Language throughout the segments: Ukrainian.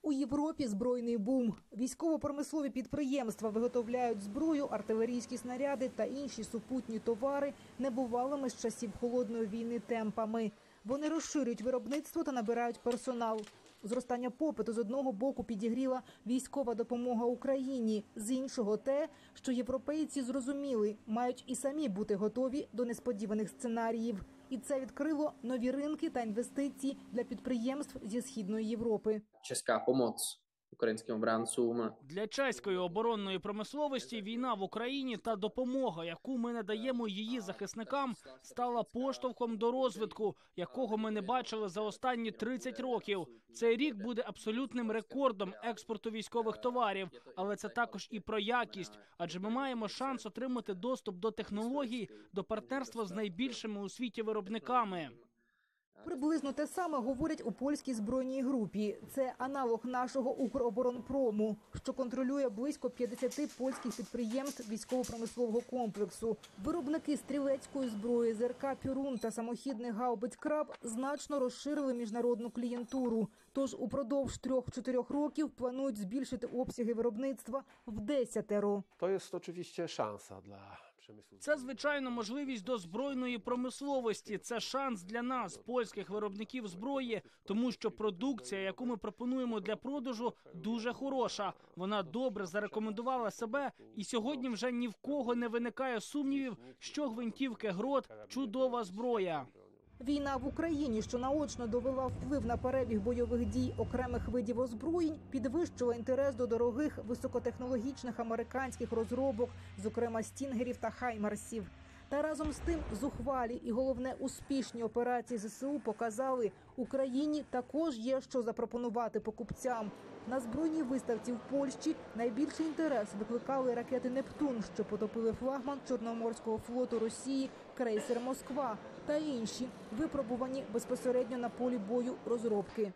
У Європі збройний бум. Військово-промислові підприємства виготовляють зброю, артилерійські снаряди та інші супутні товари небувалими з часів Холодної війни темпами. Вони розширюють виробництво та набирають персонал. Зростання попиту з одного боку підігріла військова допомога Україні, з іншого те, що європейці зрозуміли, мають і самі бути готові до несподіваних сценаріїв. І це відкрило нові ринки та інвестиції для підприємств зі Східної Європи. Česká pomoc українським оборонцям. Для чеської оборонної промисловості війна в Україні та допомога, яку ми надаємо її захисникам, стала поштовхом до розвитку, якого ми не бачили за останні 30 років. Цей рік буде абсолютним рекордом експорту військових товарів, але це також і про якість, адже ми маємо шанс отримати доступ до технологій, до партнерства з найбільшими у світі виробниками. Приблизно те саме говорять у польській збройній групі. Це аналог нашого Укроборонпрому, що контролює близько 50 польських підприємств військово-промислового комплексу. Виробники стрілецької зброї, ЗРК «Пюрун» та самохідних гаубиць «Краб» значно розширили міжнародну клієнтуру. Тож упродовж 3-4 років планують збільшити обсяги виробництва в 10-ро. To jest oczywiście szansa dla przemysłu. Це, звичайно, можливість до збройної промисловості. Це шанс для нас, польських виробників зброї, тому що продукція, яку ми пропонуємо для продажу, дуже хороша. Вона добре зарекомендувала себе, і сьогодні вже ні в кого не виникає сумнівів, що гвинтівки «Град» – чудова зброя. Війна в Україні, що наочно довела вплив на перебіг бойових дій окремих видів озброєнь, підвищила інтерес до дорогих високотехнологічних американських розробок, зокрема «Стінгерів» та «Хаймарсів». Та разом з тим зухвалі і, головне, успішні операції ЗСУ показали, Україні також є що запропонувати покупцям. На збройній виставці в Польщі найбільший інтерес викликали ракети «Нептун», що потопили флагман Чорноморського флоту Росії крейсер «Москва» та інші, випробувані безпосередньо на полі бою розробки.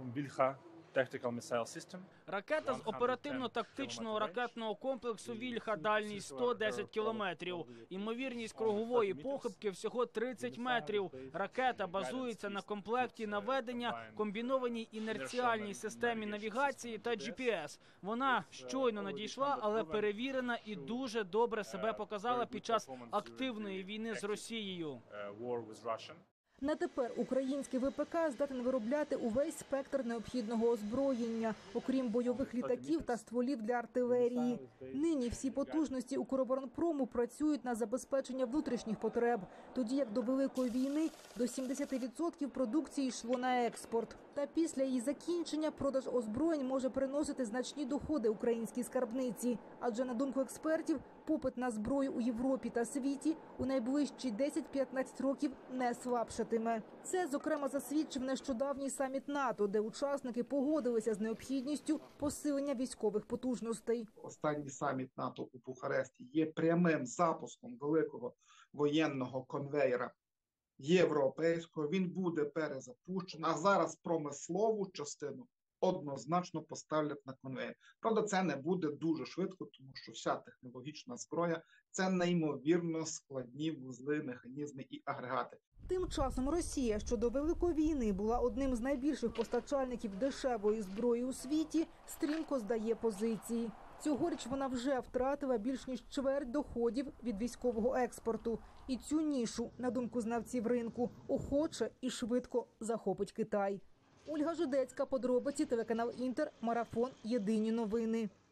Ракета з оперативно-тактичного ракетного комплексу «Вільха», дальність 110 кілометрів. Імовірність кругової похибки всього 30 метрів. Ракета базується на комплекті наведення, комбінованій інерціальній системі навігації та GPS. Вона щойно надійшла, але перевірена і дуже добре себе показала під час активної війни з Росією. На тепер український ВПК здатен виробляти увесь спектр необхідного озброєння, окрім бойових літаків та стволів для артилерії. Нині всі потужності Укроборонпрому працюють на забезпечення внутрішніх потреб, тоді як до Великої війни до 70% продукції йшло на експорт. Та після її закінчення продаж озброєнь може приносити значні доходи українській скарбниці. Адже, на думку експертів, попит на зброю у Європі та світі у найближчі 10-15 років не слабшатиме. Це, зокрема, засвідчив нещодавній саміт НАТО, де учасники погодилися з необхідністю посилення військових потужностей. Останній саміт НАТО у Бухаресті є прямим запуском великого воєнного конвейера європейського. Він буде перезапущений, а зараз промислову частину однозначно поставлять на конвейер. Правда, це не буде дуже швидко, тому що вся технологічна зброя – це неймовірно складні вузли, механізми і агрегати. Тим часом Росія, що до Великої війни була одним з найбільших постачальників дешевої зброї у світі, стрімко здає позиції. Цьогоріч вона вже втратила більш ніж чверть доходів від військового експорту. І цю нішу, на думку знавців ринку, охоче і швидко захопить Китай. Ольга Жидецька, подробиці, телеканал «Інтер», Марафон, Єдині новини.